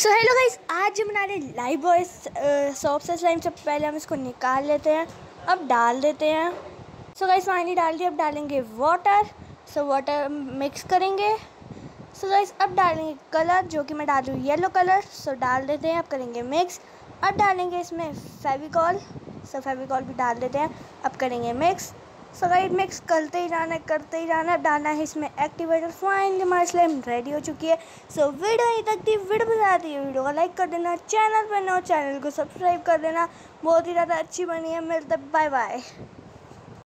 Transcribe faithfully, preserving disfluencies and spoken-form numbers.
So hello guys, आज हम बना रहे लाइव वॉइस सॉफ्ट सा स्लाइम। से पहले हम इसको निकाल लेते हैं, अब डाल देते हैं। सो गाइस पानी डाल दिया, अब डालेंगे वाटर। सो वाटर मिक्स करेंगे। सो गाइस अब डालेंगे कलर, जो कि मैं डाल रही हूँ येलो कलर। सो डाल देते हैं, अब करेंगे मिक्स। अब डालेंगे इसमें फेविकॉल। सो फेविकॉल भी डाल देते हैं, अब करेंगे मिक्स। सो गाइस मिक्स करते ही जाना है करते ही जाना है। डालना है इसमें एक्टिवेटर। फाइनली हमारी स्लाइम रेडी हो चुकी है। सो वीडियो यहीं तक थी। वीडियो पसंद आती है वीडियो को लाइक कर देना, चैनल पर नए हो चैनल को सब्सक्राइब कर देना। बहुत ही ज़्यादा अच्छी बनी है। मिलते बाय बाय।